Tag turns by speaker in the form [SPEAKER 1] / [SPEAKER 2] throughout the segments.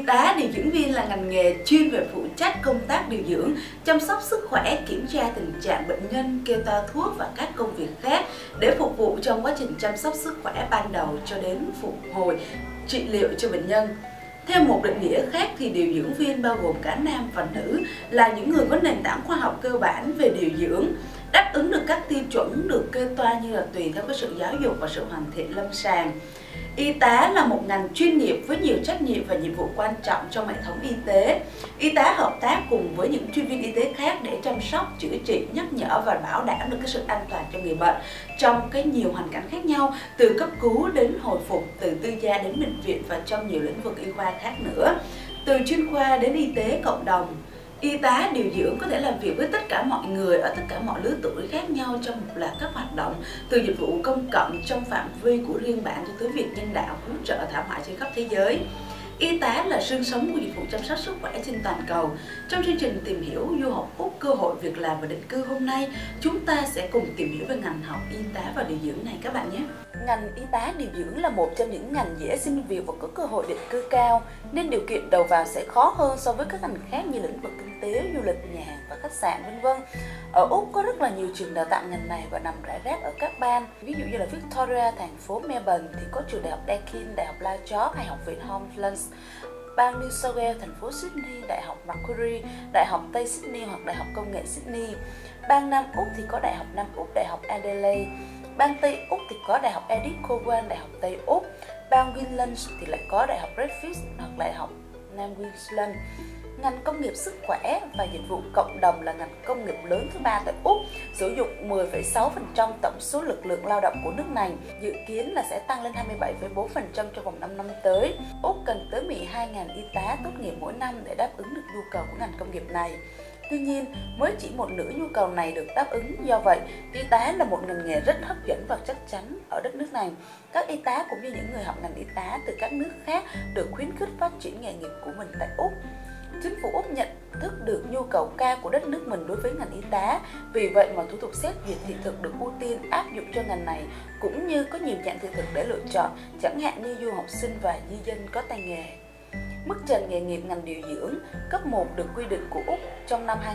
[SPEAKER 1] tá điều dưỡng viên là ngành nghề chuyên về phụ trách công tác điều dưỡng, chăm sóc sức khỏe, kiểm tra tình trạng bệnh nhân, kê toa thuốc và các công việc khác để phục vụ trong quá trình chăm sóc sức khỏe ban đầu cho đến phục hồi, trị liệu cho bệnh nhân. Theo một định nghĩa khác thì điều dưỡng viên bao gồm cả nam và nữ là những người có nền tảng khoa học cơ bản về điều dưỡng, đáp ứng được các tiêu chuẩn được kê toa như là tùy theo cái sự giáo dục và sự hoàn thiện lâm sàng. Y tá là một ngành chuyên nghiệp với nhiều trách nhiệm và nhiệm vụ quan trọng trong hệ thống y tế. Y tá hợp tác cùng với những chuyên viên y tế khác để chăm sóc, chữa trị, nhắc nhở và bảo đảm được cái sự an toàn cho người bệnh trong cái nhiều hoàn cảnh khác nhau, từ cấp cứu đến hồi phục, từ tư gia đến bệnh viện và trong nhiều lĩnh vực y khoa khác nữa, từ chuyên khoa đến y tế cộng đồng. Y tá điều dưỡng có thể làm việc với tất cả mọi người ở tất cả mọi lứa tuổi khác nhau trong một loạt các hoạt động, từ dịch vụ công cộng trong phạm vi của riêng bạn cho tới việc nhân đạo, cứu trợ thảm họa trên khắp thế giới. Y tá là xương sống của dịch vụ chăm sóc sức khỏe trên toàn cầu. Trong chương trình tìm hiểu du học Úc, cơ hội việc làm và định cư hôm nay, chúng ta sẽ cùng tìm hiểu về ngành học y tá và điều dưỡng này các bạn nhé. Ngành y tá điều dưỡng là một trong những ngành dễ xin việc và có cơ hội định cư cao, nên điều kiện đầu vào sẽ khó hơn so với các ngành khác như lĩnh vực kinh tế, du lịch, nhà hàng và khách sạn v.v. Ở Úc có rất là nhiều trường đào tạo ngành này và nằm rải rác ở các bang. Ví dụ như là Victoria, thành phố Melbourne thì có trường đại học Deakin, đại học La Trobe hay học viện Homelands. Bang New South Wales, thành phố Sydney, đại học Macquarie, đại học Tây Sydney hoặc đại học công nghệ Sydney. Bang Nam Úc thì có đại học Nam Úc, đại học Adelaide. Bang Tây Úc thì có đại học Edith Cowan, đại học Tây Úc. Bang Queensland thì lại có đại học Griffith hoặc đại học Nam Queensland. Ngành công nghiệp sức khỏe và dịch vụ cộng đồng là ngành công nghiệp lớn thứ ba tại Úc, sử dụng 10,6% tổng số lực lượng lao động của nước này, dự kiến là sẽ tăng lên 27,4% trong vòng 5 năm tới. Úc cần tới 12.000 y tá tốt nghiệp mỗi năm để đáp ứng được nhu cầu của ngành công nghiệp này. Tuy nhiên, mới chỉ một nửa nhu cầu này được đáp ứng, do vậy, y tá là một ngành nghề rất hấp dẫn và chắc chắn ở đất nước này. Các y tá cũng như những người học ngành y tá từ các nước khác được khuyến khích phát triển nghề nghiệp của mình tại Úc. Chính phủ Úc nhận thức được nhu cầu cao của đất nước mình đối với ngành y tá, vì vậy mà thủ tục xét duyệt thị thực được ưu tiên áp dụng cho ngành này, cũng như có nhiều dạng thị thực để lựa chọn, chẳng hạn như du học sinh và di dân có tay nghề. Mức trần nghề nghiệp ngành điều dưỡng cấp 1 được quy định của Úc trong năm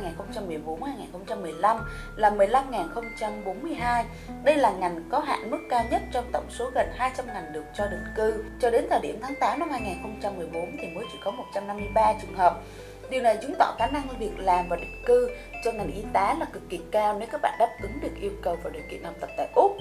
[SPEAKER 1] 2014-2015 là 15.042. Đây là ngành có hạn mức cao nhất trong tổng số gần 200 ngành được cho định cư. Cho đến thời điểm tháng 8 năm 2014 thì mới chỉ có 153 trường hợp. Điều này chứng tỏ khả năng việc làm và định cư cho ngành y tá là cực kỳ cao nếu các bạn đáp ứng được yêu cầu và điều kiện học tập tại Úc.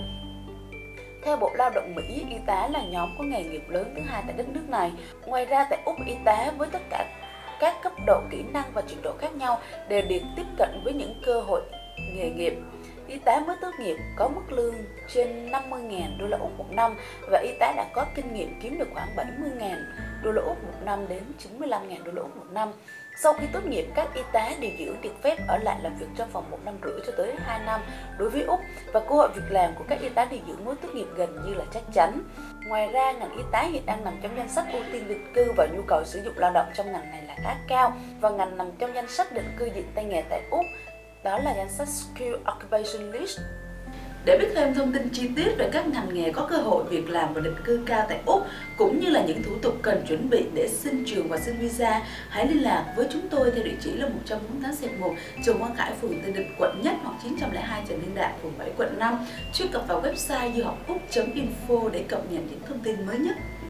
[SPEAKER 1] Theo Bộ Lao động Mỹ, y tá là nhóm có nghề nghiệp lớn thứ hai tại đất nước này. Ngoài ra tại Úc, y tá với tất cả các cấp độ kỹ năng và trình độ khác nhau đều được tiếp cận với những cơ hội nghề nghiệp. Y tá mới tốt nghiệp có mức lương trên 50.000 đô la Úc một năm và y tá đã có kinh nghiệm kiếm được khoảng 70.000 đô la Úc một năm đến 95.000 đô la Úc một năm. Sau khi tốt nghiệp, các y tá điều dưỡng được phép ở lại làm việc trong vòng 1 năm rưỡi cho tới 2 năm đối với Úc, và cơ hội việc làm của các y tá điều dưỡng mới tốt nghiệp gần như là chắc chắn. Ngoài ra, ngành y tá hiện đang nằm trong danh sách ưu tiên định cư và nhu cầu sử dụng lao động trong ngành này là khá cao, và ngành nằm trong danh sách định cư diện tay nghề tại Úc, đó là danh sách Skill Occupation List. Để biết thêm thông tin chi tiết về các ngành nghề có cơ hội việc làm và định cư cao tại Úc, cũng như là những thủ tục cần chuẩn bị để xin trường và xin visa, hãy liên lạc với chúng tôi theo địa chỉ là 148/1 Trần Quang Khải, phường Tân Định, quận Nhất, hoặc 902 Trần Hưng Đạo, phường 7, quận 5. Truy cập vào website duhocuc.info để cập nhật những thông tin mới nhất.